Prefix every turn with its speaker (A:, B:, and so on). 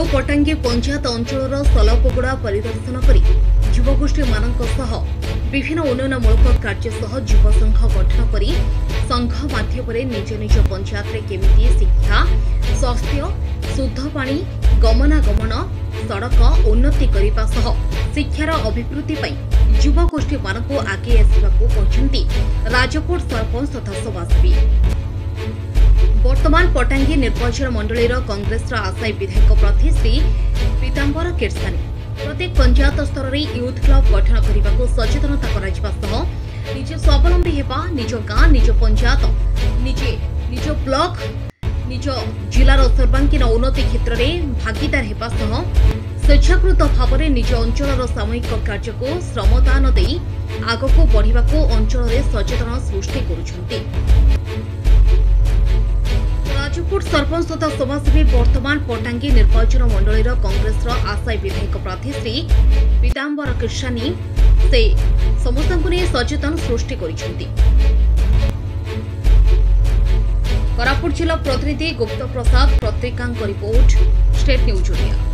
A: पटांगी पंचायत अंचल सलपगुड़ा परिदर्शन करी युवगोष्ठी विभिन्न उन्नयनमूलक कार्य सह युव संघ गठन करी संघ माध्यम निज निज पंचायत रे केमिति शिक्षा स्वास्थ्य शुद्ध पानी गमनागमन सड़क उन्नति करने सह शिक्षार अभिवृद्धि युवगोष्ठी मानक आगे आसवाकूँ राजकोट सरपंच तथा सभासवी। वर्तमान पटांगी निर्वाचन मंडलीर कांग्रेस आशायी विधायक प्रार्थी श्री पीताम्बर किरसानी प्रत्येक पंचायत स्तर में यूथ क्लब गठन करने को सचेतनता करा निजे स्वावलंबी हेबा निज गाँ निज पंचायत निज ब्लॉक निज जिलार सर्वांगीन उन्नति क्षेत्र में भागीदार हेबा सह स्वेच्छाकृत भाव में निज अंचल सामूहिक कार्य को श्रमदान दे आगक बढ़ा अंचल में सचेतन सृष्टि करुछंती। राजकोट सरपंच तथा सभासवी वर्तमान पटांगी निर्वाचन मंडलीर कांग्रेस आशायी विधायक प्रार्थी श्री पीताम्बर किरसानी से समस्त सचेतन सृष्टि करिसेंती। कोरापुट जिला प्रतिनिधि गुप्त प्रसाद पत्रिका रिपोर्ट स्टेट न्यूज ओडिया।